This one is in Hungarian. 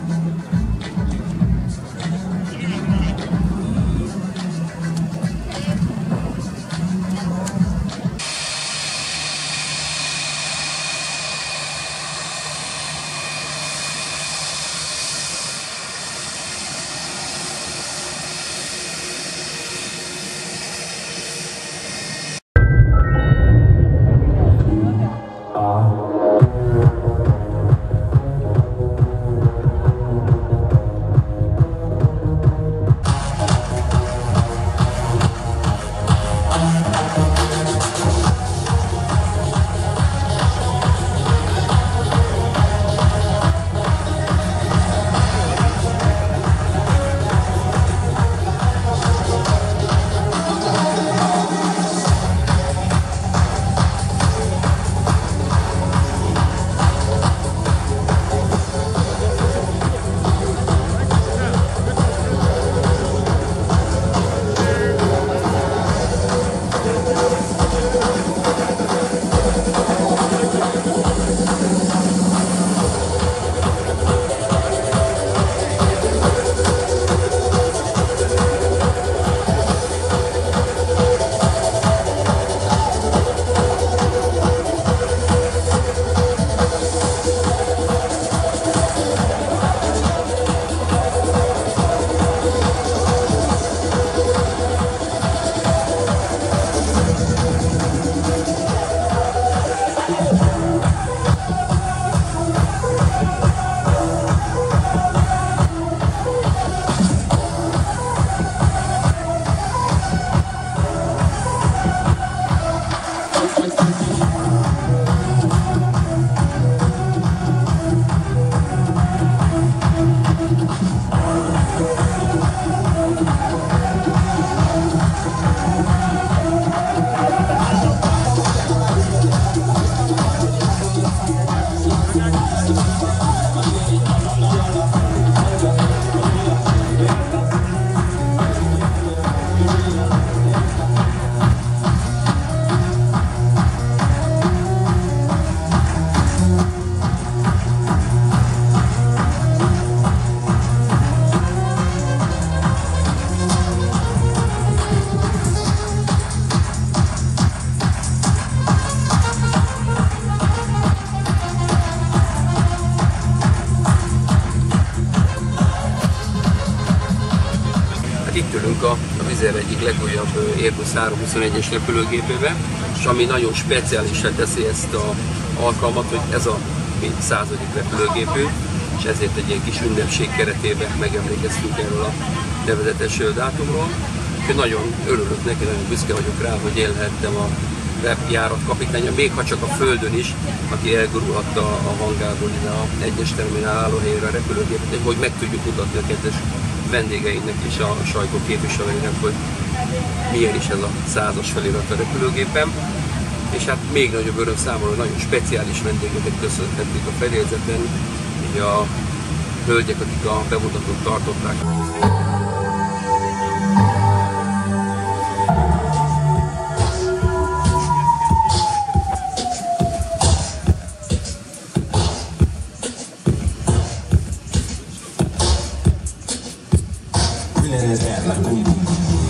Itt ülünk a Wizz Air egyik legújabb Airbus 321-es repülőgépébe, és ami nagyon speciálisan teszi ezt az alkalmat, hogy ez a 100. repülőgépünk, és ezért egy ilyen kis ünnepség keretében megemlékeztünk erről a nevezetes dátumról. Úgyhogy nagyon örülök neki, nagyon büszke vagyok rá, hogy élhettem a járatkapitánya, még ha csak a földön is, aki elgurulhatta a hangárból ide a egyes terminál állóhelyére a repülőgépet, hogy meg tudjuk mutatni a kedves vendégeinknek és a sajtó képviselőinek, hogy milyen is ez a 100-as felirat a repülőgépen. És hát még nagyobb öröm számomra, nagyon speciális vendégeket köszönhettük a fedélzeten, így a hölgyek, akik a bemutatót tartották. Wizz Air, la